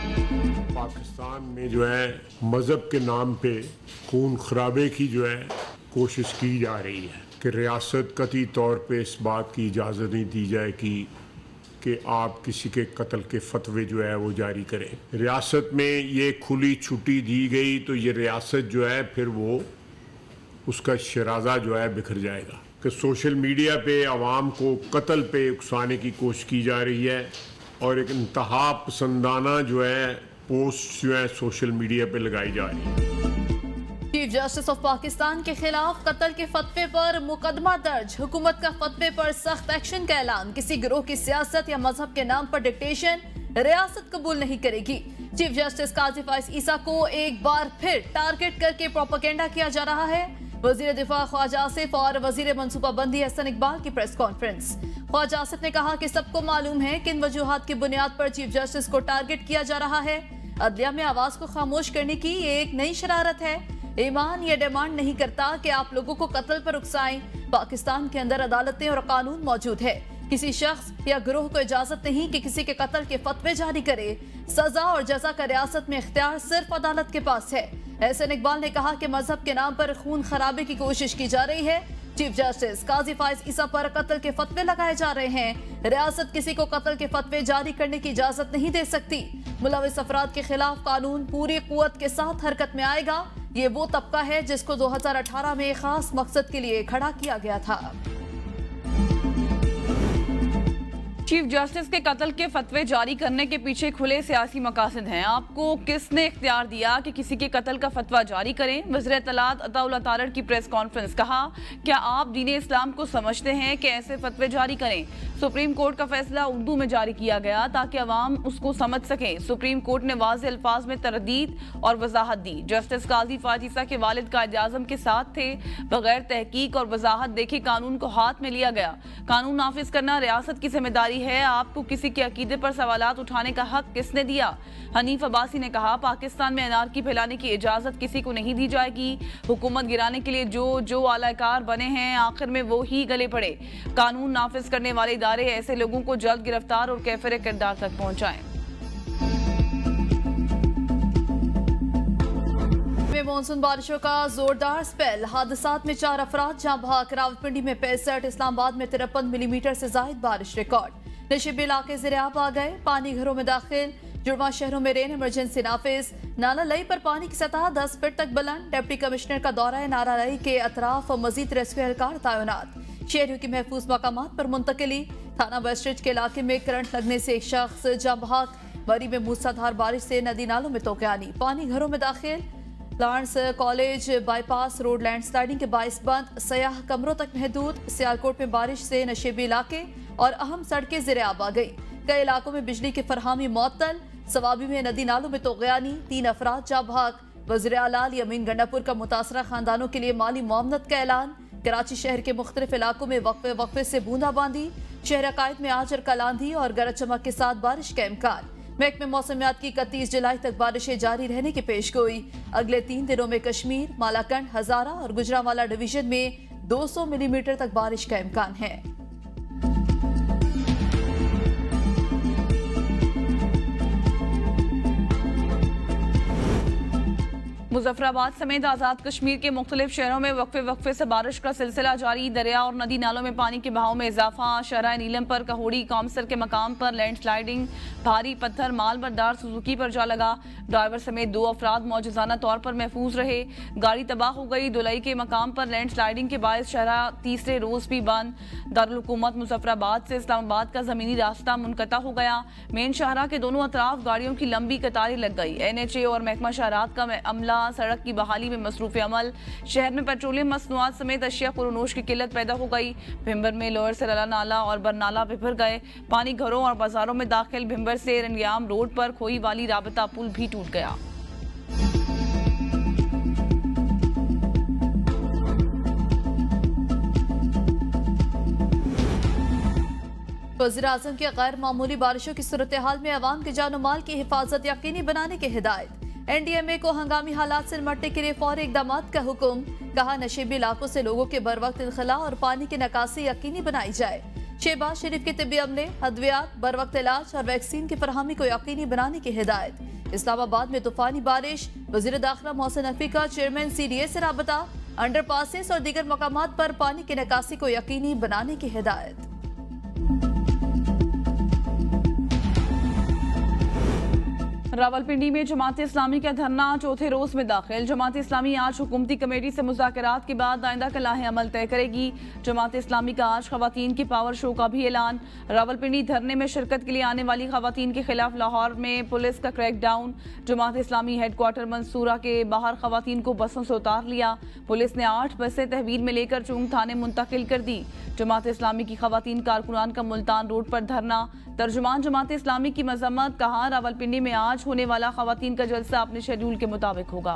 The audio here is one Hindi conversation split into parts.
पाकिस्तान में जो है मज़हब के नाम पे खून खराबे की जो है कोशिश की जा रही है कि रियासत कतई तौर पे इस बात की इजाज़त नहीं दी जाए कि आप किसी के कत्ल के फतवे जो है वो जारी करें। रियासत में ये खुली छुट्टी दी गई तो ये रियासत जो है फिर वो उसका शराजा जो है बिखर जाएगा कि सोशल मीडिया पे आवाम को कत्ल पे उकसाने की कोशिश की जा रही है और एक इंतहा पसंदाना जो है पोस्ट जो है सोशल मीडिया पे लगाई जा रही है। चीफ जस्टिस ऑफ पाकिस्तान के खिलाफ कत्ल के फतवे पर मुकदमा दर्ज, हुकूमत का फतवे पर सख्त एक्शन का ऐलान। किसी गिरोह की सियासत या मजहब के नाम पर डिक्टेशन रियासत कबूल नहीं करेगी। चीफ जस्टिस काजी फाइज ईसा को एक बार फिर टारगेट करके प्रोपेगेंडा किया जा रहा है। वजीर दिफा ख्वाजा आसिफ और वजीर मनसूबाबंदी हसन इकबाल की प्रेस कॉन्फ्रेंस। ख्वाजा आसिफ ने कहा कि सबको मालूम है कि इन वजूहात की बुनियाद पर चीफ जस्टिस को टारगेट किया जा रहा है। अदलिया में आवाज को खामोश करने की ये एक नई शरारत है। ईमान ये डिमांड नहीं करता कि आप लोगों को कत्ल पर उकसाएं। पाकिस्तान के अंदर अदालतें और कानून मौजूद है। किसी शख्स या गिरोह को इजाजत नहीं कि किसी के कत्ल के फतवे जारी करे। सजा और जजा का रियासत में इख्तियार सिर्फ अदालत के पास है। एहसन इकबाल ने कहा कि मजहब के नाम पर खून खराबे की कोशिश की जा रही है। चीफ जस्टिस काजी फाइज ईसा पर कत्ल के फतवे लगाए जा रहे हैं। रियासत किसी को कत्ल के फतवे जारी करने की इजाजत नहीं दे सकती। मुलविस अफराद के खिलाफ कानून पूरी कुव्वत के साथ हरकत में आएगा। ये वो तबका है जिसको 2018 में खास मकसद के लिए खड़ा किया गया था। चीफ जस्टिस के कत्ल के फतवे जारी करने के पीछे खुले सियासी मकासद हैं। आपको किसने इख्तियार दिया कि किसी के कत्ल का फतवा जारी करें? वज़ीर इत्तलात अताउल्लाह तारड़ की प्रेस कॉन्फ्रेंस। कहा, क्या आप दीन इस्लाम को समझते हैं कि ऐसे फतवे जारी करें? सुप्रीम कोर्ट का फैसला उर्दू में जारी किया गया ताकि अवाम उसको समझ सकें। सुप्रीम कोर्ट ने वाज़ेह अल्फाज में तरदीद और वजाहत दी। जस्टिस काजी फाइज ईसा के वालिद कायदे आज़म के साथ थे। बगैर तहकीक और वजाहत देखे कानून को हाथ में लिया गया। कानून नाफिज करना रियासत की जिम्मेदारी है। आपको किसी के अकीदे पर सवालात उठाने का हक किसने दिया? हनीफ अब्बासी ने कहा, पाकिस्तान में अनारकी फैलाने की इजाजत किसी को नहीं दी जाएगी। हुकूमत गिराने के लिए जो आलाकार बने हैं आखिर में वो ही गले पड़े। कानून नाफिज करने वाले इदारे ऐसे लोगों को जल्द गिरफ्तार और कैफिर किरदार तक पहुंचाएं। मानसून बारिशों का जोरदार स्पेल। हादसात में 4 अफराद जाँ बहक। रावलपिंडी में 65, इस्लामाबाद में 53 मिलीमीटर से जायद बारिश रिकॉर्ड। नशीबी इलाके ज़ेरे-आब आ गए। पानी घरों में दाखिल। जुड़वा शहरों में रेन इमरजेंसी नाफिज। नाला लई पर पानी की सतह 10 फीट तक बुलंद। डिप्टी कमिश्नर का दौरा है। नाला लई के अतराफ मजीद रेस्क्यू एहलकार तैनात। शहरियों की महफूज मकामात पर मुंतकिली। थाना वेस्टरिज के इलाके में करंट लगने से एक शख्स जाँ बहक। मरी में मूसलाधार बारिश से नदी नालों में तोक़यानी। पानी घरों में दाखिल। Lawrence college bypass road landsliding के बाइस बंद। सयाह कमरों तक महदूद। सियालकोट में बारिश से नशेबी इलाके और अहम सड़कें ज़ेरे-आब आ गई। कई इलाकों में बिजली की फरहामी मुअत्तल। सवाबी में नदी नालों में तोग़यानी। 3 अफराद जाँ बहक। वज़ीर आला यमीन गंडापुर का मुतासरा खानदानों के लिए माली मुआवनत का ऐलान। कराची शहर के मुख्तलिफ इलाकों में वक्फे से बूंदाबांदी। शहर अकायद में आज और कल आंधी और गरज चमक के साथ बारिश का इम्कान। महकमे मौसमियात की 31 जुलाई तक बारिशें जारी रहने की पेशगोई। अगले 3 दिनों में कश्मीर, मालाकंड, हजारा और गुजरांवाला डिवीजन में 200 मिलीमीटर तक बारिश का इम्कान है। मुजफ्फराबाद समेत आज़ाद कश्मीर के मुख्तलिफ शहरों में वक्फे से बारिश का सिलसिला जारी। दरिया और नदी नालों में पानी के बहाव में इजाफा। शहरा नीलम पर कहूड़ी कौंसर के मकाम पर लैंडस्लाइडिंग। भारी पत्थर माल बरदार सुजुकी पर जा लगा। ड्राइवर समेत 2 अफराद मौजूदाना तौर पर महफूज रहे। गाड़ी तबाह हो गई। दुलई के मकाम पर लैंडस्लाइडिंग के बायस शहरा तीसरे रोज भी बंद। दारुल हुकूमत मुजफ्फराबाद से इस्लामाबाद का जमीनी रास्ता मुनक़ता हो गया। मेन शाहरा के दोनों अतराफ गाड़ियों की लंबी कतारें लग गई। NHA और महकमा शहरात का अमला सड़क की बहाली में मसरूफ अमल। शहर में पेट्रोलियम मसनूआत समेत अशिया पुरनोश की किल्लत पैदा हो गई। भिम्बर में लोअर सरला नाला और बरनाला बिफर गए। पानी घरों और बाजारों में दाखिल। भिम्बर से रंगियाम रोड पर खोई वाली राबता पुल भी टूट गया। वज़ीर आज़म की गैर मामूली बारिशों की सूरत हाल में अवाम के जान माल की हिफाजत यकीनी बनाने की हिदायत। NDMA को हंगामी हालात से निपटने के लिए फौरी इक़दाम का हुक्म। कहा, नशीबी इलाकों से लोगों के बर वक्त इनखला और पानी की निकासी यकीनी बनाई जाए। शहबाज शरीफ के तिब्बी अमले, अद्वियात, बर वक्त इलाज और वैक्सीन की फरहमी को यकीनी बनाने की हिदायत। इस्लामाबाद में तूफानी बारिश, वजीर दाखिला मोहसिन नकवी का चेयरमैन CDA से राबता। अंडर पासेस और दीगर मकामात पर पानी की निकासी को यकीनी बनाने की हिदायत। रावलपिंडी में जमात इस्लामी का धरना चौथे रोज में दाखिल। जमात इस्लामी आज हुकूमती कमेटी से मुज़ाकरात के बाद आइंदा का लाहे अमल तय करेगी। जमात इस्लामी का आज खवातीन की पावर शो का भी ऐलान। रावलपिंडी धरने में शिरकत के लिए आने वाली खवातीन के खिलाफ लाहौर में पुलिस का क्रैकडाउन। जमात इस्लामी हेडक्वार्टर मंसूरा के बाहर खवातीन को बसों से उतार लिया। पुलिस ने 8 बसें तहवील में लेकर चुंग थाने मुंतकिल कर दी। जमात इस्लामी की खवातीन कारकुनान का मुल्तान रोड पर धरना। तर्जुमान जमात इस्लामी की मजम्मत, कहा रावलपिंडी में आज होने वाला खवातीन का जलसा अपने शेड्यूल के मुताबिक होगा।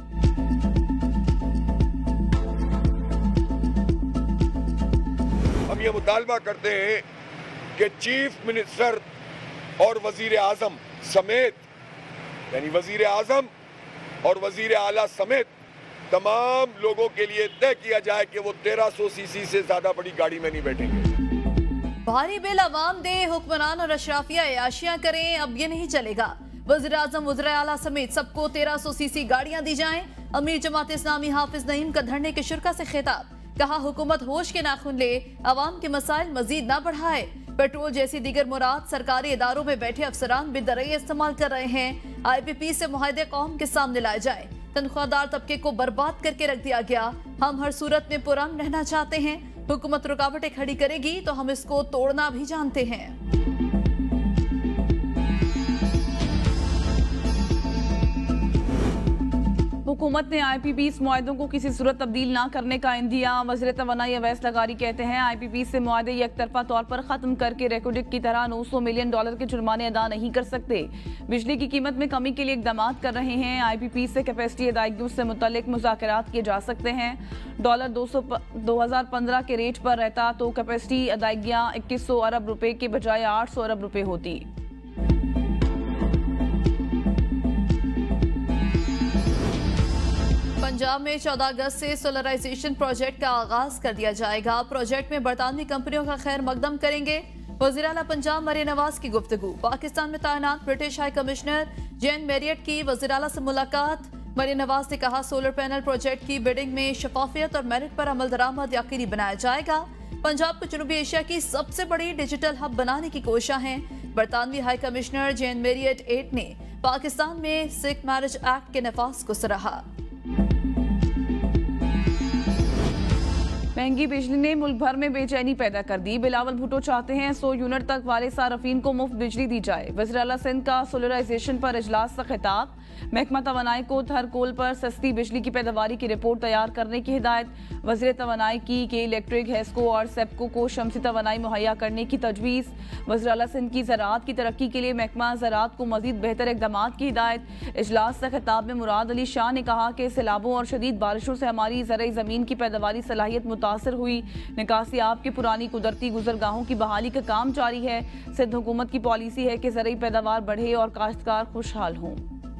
हम ये मुतालबा करते हैं कि चीफ मिनिस्टर और वजीर आजम समेत, यानी वजीर आजम और वजीर आला समेत तमाम लोगों के लिए तय किया जाए कि वो 1300 सीसी से ज्यादा बड़ी गाड़ी में नहीं बैठेंगे। भारी बिल अवाम दे, हुक्मरान और अशराफिया याशियां करें, अब ये नहीं चलेगा। वज़ीर आज़म, वज़ीर आला समेत सबको 1300 सीसी गाड़ियां दी जाएं। अमीर जमात इस्लामी हाफिज नईम का धरने के शुरा से खिताब, कहा हुकूमत होश के नाखून ले, अवाम के मसाइल मजीद ना बढ़ाए। पेट्रोल जैसी दीगर मुराद सरकारी इदारों में बैठे अफसरान बेदरई इस्तेमाल कर रहे हैं। IPP से मुआहदे कौम के सामने लाए जाए। तनख्वाहदार तबके को बर्बाद करके रख दिया गया। हम हर सूरत में पुरअमन रहना चाहते हैं। हुकूमत रुकावटें खड़ी करेगी तो हम इसको तोड़ना भी जानते हैं। हुकूमत ने IPP मुआहदों को किसी सूरत तब्दील ना करने का इंदिया। वज़ीर तवानाई अवैस लगारी कहते हैं IPP से मुआहदे एक तरफा तौर पर खत्म करके रेकोडिक की तरह $900 मिलियन के जुर्माने अदा नहीं कर सकते। बिजली की कीमत में कमी के लिए इकदाम कर रहे हैं। IPP से कैपेसिटी अदायगियों से मुतल्लिक मुज़ाकरात किए जा सकते हैं। $2015 के रेट पर रहता तो कैपेसिटी अदायगियाँ 2100 अरब रुपए के बजाय 800 अरब रुपए होती। पंजाब में 14 अगस्त से सोलराइजेशन प्रोजेक्ट का आगाज कर दिया जाएगा। प्रोजेक्ट में बरतानवी कंपनियों का खैर मकदम करेंगे। वज़ीर आला पंजाब मरियम नवाज की गुफ्तगू। पाकिस्तान में तैनात British high commissioner Jane Marriott की वज़ीर आला से मुलाकात। मरियम नवाज ने कहा सोलर पैनल प्रोजेक्ट की बिडिंग में शफाफियत और मेरिट पर अमल दरामद यकीनी बनाया जाएगा। पंजाब को जनूबी एशिया की सबसे बड़ी डिजिटल हब बनाने की कोशिश है। बरतानवी हाई कमिश्नर जेन मैरियट 8 ने पाकिस्तान में सिख मैरिज एक्ट के नफाज को सराहा। महंगी बिजली ने मुल्क भर में बेचैनी पैदा कर दी। बिलावल भुट्टो चाहते हैं 100 यूनिट तक वाले सार्फिन को मुफ्त बिजली दी जाए। वज़ीर आला सिंध का सोलराइजेशन पर इजलास का खिताब। महकमा तवानाई को थर कोल पर सस्ती बिजली की पैदावारी की रिपोर्ट तैयार करने की हिदायत। वज़ीर तवानाई की कि इलेक्ट्रिक, हेस्को और सेप्को को शमसी तवानाई मुहैया करने की तजवीज़। वज़ीर आला सिंध की ज़राअत की तरक्की के लिए महकमा ज़राअत को मज़ीद बेहतर इक़दाम की हिदायत। इजलास से खिताब में मुराद अली शाह ने कहा कि सैलाबों और शदीद बारिशों से हमारी ज़रई ज़मीन की पैदावारी सलाहियत मुतासर हुई। निकासी आप की पुरानी कुदरती गुजरगाहों की बहाली का काम जारी है। सिंध हुकूमत की पॉलिसी है कि ज़रई पैदावार बढ़े और काश्तकार खुशहाल हों।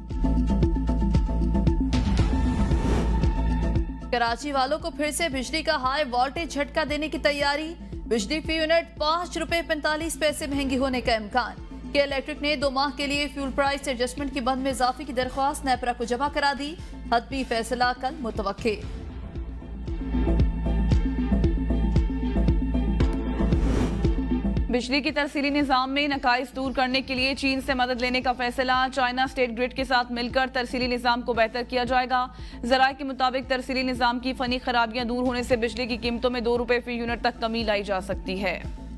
कराची वालों को फिर से बिजली का हाई वोल्टेज झटका देने की तैयारी। बिजली फी यूनिट ₹5.45 महंगी होने का इम्कान। के इलेक्ट्रिक ने 2 माह के लिए फ्यूल प्राइस एडजस्टमेंट की बंद में इजाफे की दरख्वास्त नेपरा को जमा करा दी। हतमी फैसला कल मुतवक्के। बिजली की तरसीली निज़ाम में नकाइस दूर करने के लिए चीन से मदद लेने का फैसला। चाइना स्टेट ग्रिड के साथ मिलकर तरसीली निज़ाम को बेहतर किया जाएगा। ज़राए के मुताबिक तरसीली निज़ाम की फनी खराबियां दूर होने से बिजली की कीमतों में ₹2 फी यूनिट तक कमी लाई जा सकती है।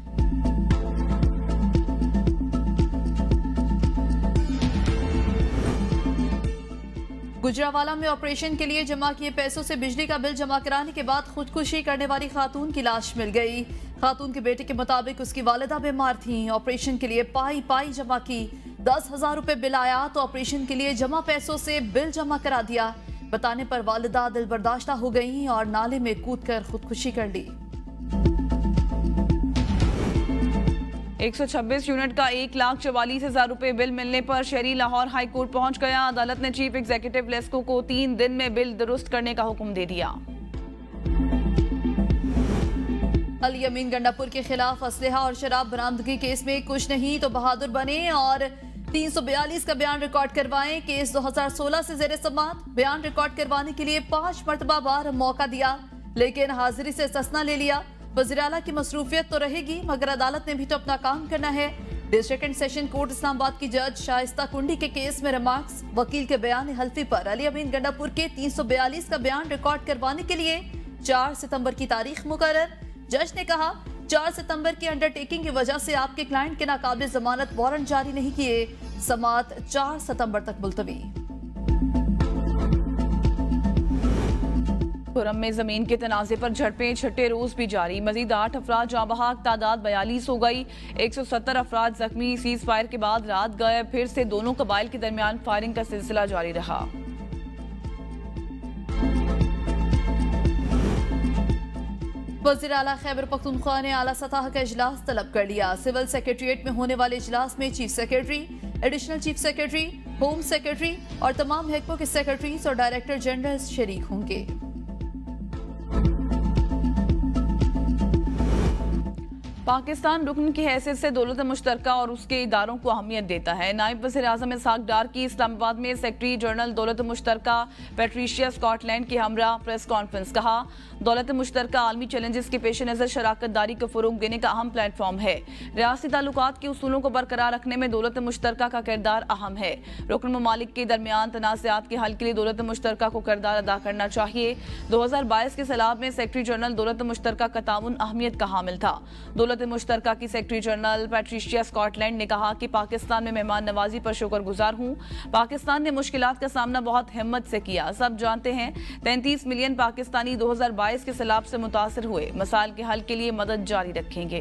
गुजरावाला में ऑपरेशन के लिए जमा किए पैसों से बिजली का बिल जमा कराने के बाद खुदकुशी करने वाली खातून की लाश मिल गई। खातून के बेटे के मुताबिक उसकी वालिदा बीमार थी। ऑपरेशन के लिए पाई जमा की। 10,000 रुपए बिल आया तो ऑपरेशन के लिए जमा पैसों से बिल जमा करा दिया। बताने पर वालिदा दिल बर्दाश्ता हो गई और नाले में कूदकर खुदकुशी कर ली। 126 यूनिट का 1,44,000 रुपए बिल मिलने पर शहरी लाहौर हाई कोर्ट पहुंच गया। अदालत ने चीफ एग्जीक्यूटिव लेस्को को 3 दिन में बिल दुरुस्त करने का हुक्म दे दिया। अली अमीन गंडापुर के खिलाफ असलहा और शराब बरामदगी केस में कुछ नहीं तो बहादुर बने और 342 का बयान रिकॉर्ड करवाएं। केस 2016 से जेर समात। बयान रिकॉर्ड करवाने के लिए 5 मरतबा बार मौका दिया, लेकिन हाजिरी से इस्तिस्ना ले लिया। वज़ीर आला की मसरूफियत तो रहेगी, मगर अदालत ने भी तो अपना काम करना है। District and session court Islamabad की जज शाइस्ता कुंडी के केस में रिमार्क्स। वकील के बयान हल्फी पर अली अमीन गंडापुर के 342 का बयान रिकॉर्ड करवाने के लिए 4 सितंबर की तारीख मुकर्रर। जज ने कहा 4 सितंबर की अंडरटेकिंग की वजह से आपके क्लाइंट के नाकाबिल जमानत वारंट जारी नहीं किए। समात 4 सितंबर तक मुलतवी। खुर्रम में जमीन के तनाजे पर झड़पें छठे रोज भी जारी। मजीद 8 अफराद जाँ बहक, तादाद 42 हो गई। 170 अफराद जख्मी। सीज फायर के बाद रात गए, फिर से दोनों कबाइल के दरमियान फायरिंग का सिलसिला जारी रहा। वज़ीर आला खैबर पख्तूनख्वा ने आला सतह का इजलास तलब कर लिया। सिविल सेक्रेटरीट में होने वाले इजलास में chief secretary, additional chief secretary, home secretary और तमाम महकमों के सेक्रेटरीज और डायरेक्टर जनरल शरीक होंगे। पाकिस्तान रुकन की हैसियत से दौलत मुश्तरका और उसके इदारों को अहमियत देता है। नायब वज़ीर आज़म इसहाक डार की इस्लामाबाद में सेक्रेटरी जनरल दौलत मुश्तरका पैट्रिशिया स्कॉटलैंड के हमरा प्रेस कॉन्फ्रेंस। कहा, दौलत मुश्तरका आलमी चैलेंजेस के पेश नज़र शराकत दारी को फ़रोग देने का अहम प्लेटफॉर्म है। रियासती ताल्लुकात के उसूलों को बरकरार रखने में दौलत मुश्तरका का किरदार अहम है। रुकन ममालिक के दरमियान तनाज़ात के हल के लिए दौलत मुश्तरका को किरदार अदा करना चाहिए। 2022 के सैलाब में सेक्रेटरी जनरल दौलत मुश्तरका का ताउन अहमियत का हामिल था। दौलत मुश्तरका की सेक्रेटरी जनरल पैट्रिशिया स्कॉटलैंड ने कहा कि पाकिस्तान में मेहमान नवाजी पर शुक्रगुजार हूँ। पाकिस्तान ने मुश्किलात का सामना बहुत हिम्मत से किया। सब जानते हैं 33 मिलियन पाकिस्तानी 2022 के सैलाब से मुतासर हुए। मसाइल के हल के लिए मदद जारी रखेंगे।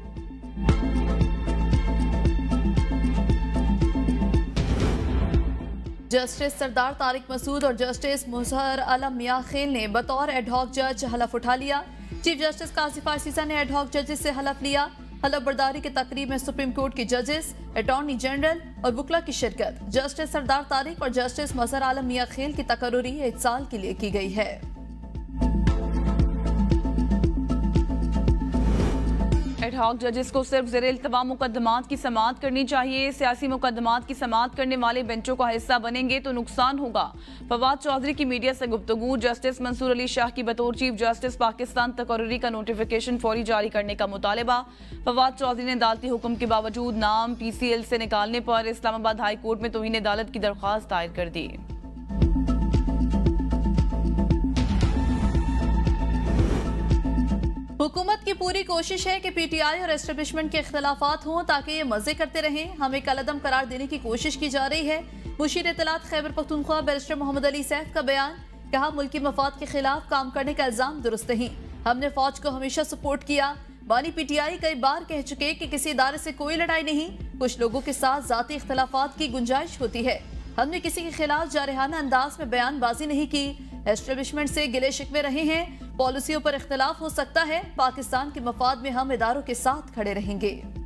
जस्टिस सरदार तारिक मसूद और जस्टिस मुजहर आलम मियां खेल ने बतौर एडहॉक जज हलफ उठा लिया। चीफ जस्टिस कासिफ आसिसा ने एडहॉक जजेस से हलफ लिया। हलफ बर्दारी की तकरीब में सुप्रीम कोर्ट की जजेस, अटॉर्नी जनरल और वकला की शिरकत। जस्टिस सरदार तारिक और जस्टिस मुजहर आलम मियां खेल की तकर्री 1 साल के लिए की गई है। एडहॉक जजेस को सिर्फ ज़ेर इल्तवा मुकदमात की समाअत करनी चाहिए। सियासी मुकदमात की समाअत करने वाले बेंचों का हिस्सा बनेंगे तो नुकसान होगा। फवाद चौधरी की मीडिया से गुफ्तगू। जस्टिस मंसूर अली शाह की बतौर चीफ जस्टिस पाकिस्तान तकर्री का नोटिफिकेशन फौरी जारी करने का मुतालबा। फवाद चौधरी ने अदालती हुक्म के बावजूद नाम PCL से निकालने पर इस्लामाबाद हाई कोर्ट में तौहीन अदालत की दरख्वास्त दायर कर दी। हुकूमत की पूरी कोशिश है कि PTI और एस्टेब्लिशमेंट के इख्तलाफात हों ताकि ये मजे करते रहें। हमें कलअदम करार देने की कोशिश की जा रही है। मुशीर इत्तलात खैबर पख्तूनख्वा बैरिस्टर मोहम्मद अली सैफ का बयान। कहा, मुल्की मफाद के खिलाफ काम करने का इल्जाम दुरुस्त नहीं। हमने फौज को हमेशा सपोर्ट किया। बानी PTI कई बार कह चुके कि किसी इदारे से कोई लड़ाई नहीं। कुछ लोगों के साथ जाती इख्तलाफात की गुंजाइश होती है। हमने किसी के खिलाफ जारहाना अंदाज में बयानबाजी नहीं की। एस्टेब्लिशमेंट से गिले शिकवे रहे हैं। पॉलिसियों पर इख्तलाफ हो सकता है। पाकिस्तान के मफाद में हम इदारों के साथ खड़े रहेंगे।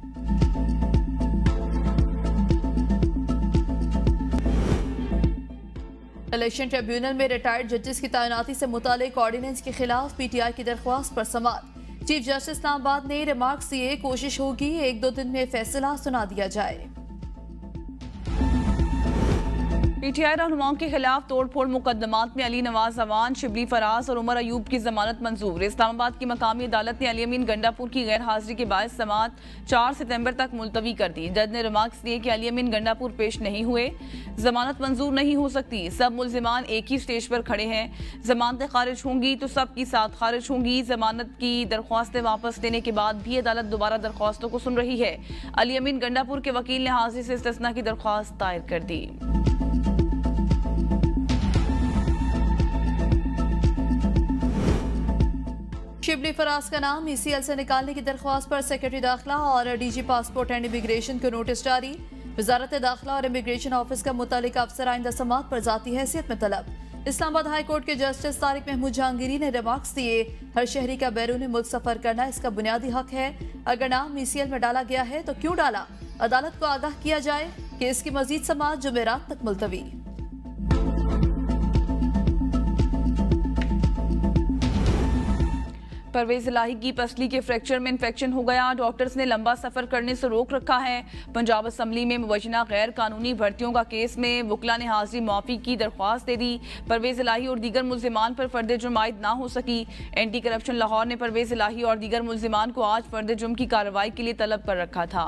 इलेक्शन ट्रिब्यूनल में रिटायर्ड जजेस की तैनाती से मुतालिक ऑर्डिनेंस के खिलाफ PTI की दरख्वास्त पर समाअत। चीफ जस्टिस इस्लामाबाद ने रिमार्क्स दिए, कोशिश होगी 1-2 दिन में फैसला सुना दिया जाए। PTI रहनुमाओं के खिलाफ तोड़फोड़ मुकदमात में अली नवाज अवान, शिबली फराज और उमर अयूब की जमानत मंजूर। इस्लामाबाद की मकामी अदालत ने अली अमीन गंडापुर की गैर हाजिरी के बायस समाअत 4 सितंबर तक मुलतवी कर दी। जज ने रिमार्क्स दिए कि अली अमीन गंडापुर पेश नहीं हुए, जमानत मंजूर नहीं हो सकती। सब मुल्जिमान एक ही स्टेज पर खड़े हैं। जमानतें खारिज होंगी तो सब की साथ खारिज होंगी। जमानत की दरख्वास्तें वापस लेने के बाद भी अदालत दोबारा दरख्वास्तों को सुन रही है। अली अमीन गंडापुर के वकील ने हाजिरी से इस्तिस्ना की दरख्वास्त दायर कर दी। शिबली फराज का नाम ECL से निकालने की दरख्वास्त पर सेक्रेटरी दाखिला और DG पासपोर्ट एंड इमिग्रेशन को नोटिस जारी। वजारत दाखिला और इमिग्रेशन ऑफिस का मुतालिका अफसर आइंदा समाअत पर जाती हैसियत में तलब। इस्लामाबाद हाई कोर्ट के जस्टिस तारिक महमूद जहांगीरी ने रिमार्क्स दिए, हर शहरी का बैरून मुल्क सफर करना इसका बुनियादी हक है। अगर नाम ECL में डाला गया है तो क्यों डाला? अदालत को आगाह किया जाए। केस की मजीद समाअत जुमेरात तक मुलतवी। परवेज इलाही की पसली के फ्रैक्चर में इन्फेक्शन हो गया, डॉक्टर्स ने लंबा सफर करने से रोक रखा है। पंजाब असम्बली में मुवज्जना गैर कानूनी भर्तियों का केस में वकला ने हाजिरी माफी की दरख्वास्त दे दी। परवेज इलाही और दीगर मुल्जिमान पर फर्द जुर्म आयद ना हो सकी। एंटी करप्शन लाहौर ने परवेज इलाही और दीगर मुल्जिमान को आज फर्द जुर्म की कार्रवाई के लिए तलब कर रखा था।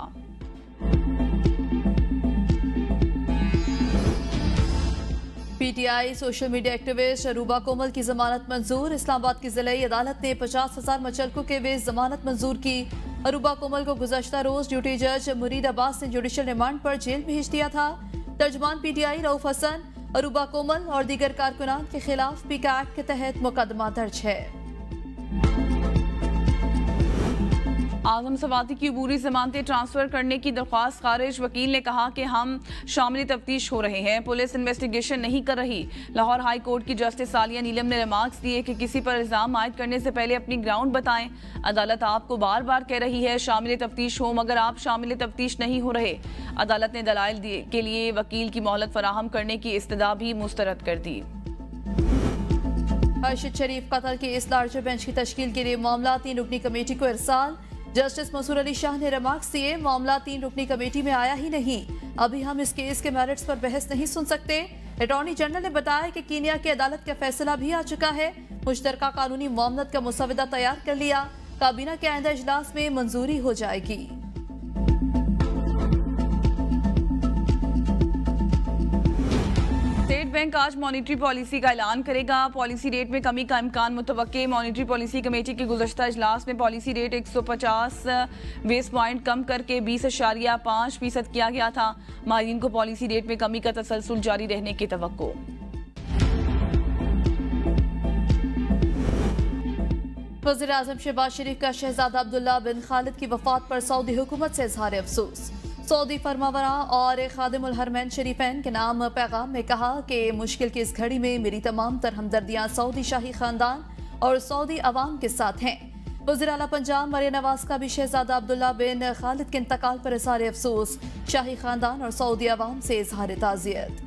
PTI social media activist Aruba Komal की जमानत मंजूर। इस्लामाबाद की जिला अदालत ने 50,000 मुचलकों के एवज जमानत मंजूर की। अरूबा कोमल को गुज़श्ता रोज ड्यूटी जज मुरीद अब्बास ने जुडिशल रिमांड पर जेल भेज दिया था। तर्जमान पीटीआई रऊफ हसन, अरूबा कोमल और दीगर कारकुनान के खिलाफ पीका एक्ट के तहत मुकदमा दर्ज है। आजम सवाती की अबूरी जमानतें ट्रांसफर करने की दरख्वास्त खारिज। वकील ने कहा कि हम शामिल तफ्तीश हो रहे हैं, पुलिस इन्वेस्टिगेशन नहीं कर रही। लाहौर हाई कोर्ट की जस्टिस सालिया नीलम ने रिमार्क्स दिए कि किसी पर इल्जाम आयद करने से पहले अपनी ग्राउंड बताएं। अदालत आपको बार बार कह रही है शामिल तफ्तीश हो, मगर आप शामिल तफ्तीश नहीं हो रहे। अदालत ने दलाइल के लिए वकील की मोहलत फराहम करने की इस्तदा भी मुस्तरद कर दी। अर्शद शरीफ कत्ल के इस लार्जर बेंच की तश्कील के लिए मामला 3 रुकनी कमेटी को इरसाल। जस्टिस मंसूर अली शाह ने रिमार्क्स दिए, मामला 3 रुकनी कमेटी में आया ही नहीं, अभी हम इस केस के मेरिट्स पर बहस नहीं सुन सकते। अटॉर्नी जनरल ने बताया कि कीनिया की अदालत का फैसला भी आ चुका है। मुश्तरका कानूनी मामलत का मुसवदा तैयार कर लिया, काबीना के आइंदा इजलास में मंजूरी हो जाएगी। स्टेट बैंक आज मॉनिटरी पॉलिसी का ऐलान करेगा। पॉलिसी रेट में कमी का इम्कान मुतवक्के। मॉनिटरी पॉलिसी कमेटी के गुज़श्ता इजलास में पॉलिसी रेट 150 बेस पॉइंट कम करके 20.5% किया गया था। माहिरीन को पॉलिसी रेट में कमी का तसलसल जारी रहने की तवक्को। वज़ीर आज़म शहबाज शरीफ का शहजादा अब्दुल्ला बिन खालिद की वफात पर सऊदी हुकूमत से इजहार अफसोस। सऊदी फरमावरा और खादिमुल हरमैन शरीफैन के नाम पैगाम में कहा कि मुश्किल की इस घड़ी में मेरी तमाम तर हमदर्दियाँ सऊदी शाही खानदान और सऊदी अवाम के साथ हैं। वज़ीर आला पंजाब मरियम नवाज का भी शहजादा अब्दुल्ला बिन खालिद के इंतकाल पर इजहार अफसोस। शाही खानदान और सऊदी अवाम से इजहार ताज़ियत।